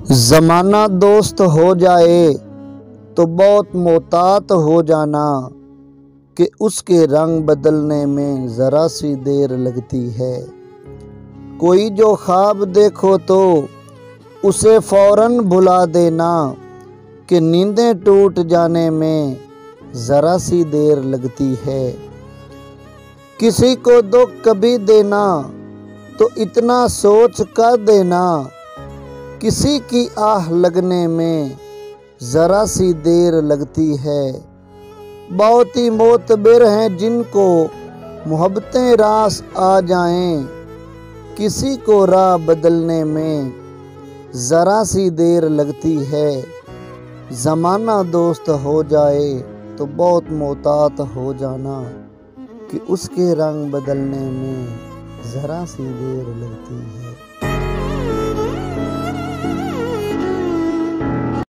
ज़माना दोस्त हो जाए तो बहुत मोहतात हो जाना कि उसके रंग बदलने में ज़रा सी देर लगती है। कोई जो ख्वाब देखो तो उसे फ़ौरन भुला देना कि नींदें टूट जाने में ज़रा सी देर लगती है। किसी को दुख कभी देना तो इतना सोच कर देना, किसी की आह लगने में ज़रा सी देर लगती है। बहुत ही मोतबर हैं जिनको मोहब्बतें रास आ जाएं, किसी को राह बदलने में ज़रा सी देर लगती है। ज़माना दोस्त हो जाए तो बहुत मोहतात हो जाना कि उसके रंग बदलने में ज़रा सी देर लगती है।